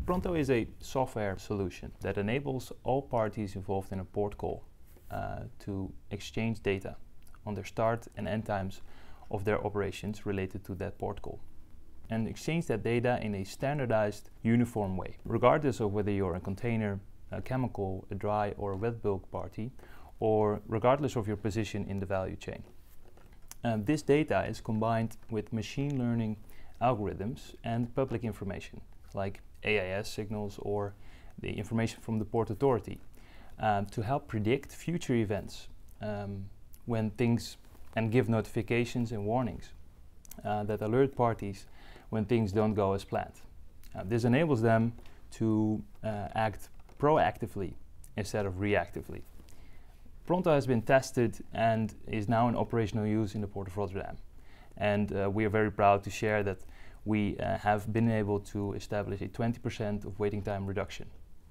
Pronto is a software solution that enables all parties involved in a port call to exchange data on their start and end times of their operations related to that port call, and exchange that data in a standardized, uniform way, regardless of whether you're a container, a chemical, a dry or a wet bulk party, or regardless of your position in the value chain. This data is combined with machine learning algorithms and public information, like AIS signals or the information from the Port Authority, to help predict future events when things, and give notifications and warnings that alert parties when things don't go as planned. This enables them to act proactively instead of reactively. Pronto has been tested and is now in operational use in the Port of Rotterdam. And we are very proud to share that we have been able to establish a 20% of waiting time reduction.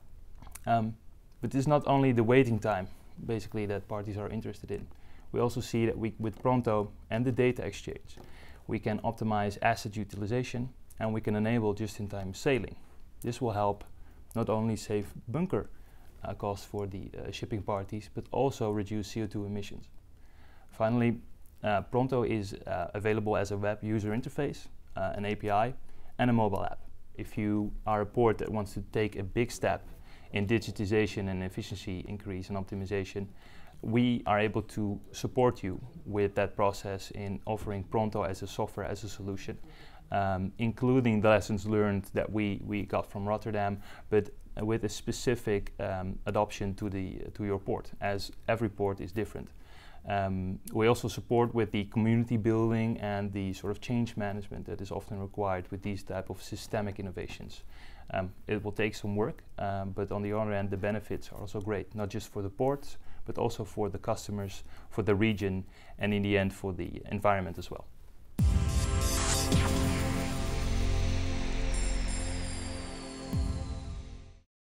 But it's not only the waiting time, basically, that parties are interested in. We also see that with Pronto and the data exchange, we can optimize asset utilization and we can enable just-in-time sailing. This will help not only save bunker costs for the shipping parties, but also reduce CO2 emissions. Finally, Pronto is available as a web user interface, an API, and a mobile app. If you are a port that wants to take a big step in digitization and efficiency increase and optimization, we are able to support you with that process in offering Pronto as a software, as a solution, including the lessons learned that we got from Rotterdam, but with a specific adoption to your port, as every port is different. We also support with the community building and the sort of change management that is often required with these type of systemic innovations. It will take some work, but on the other hand, the benefits are also great, not just for the ports, but also for the customers, for the region, and in the end for the environment as well.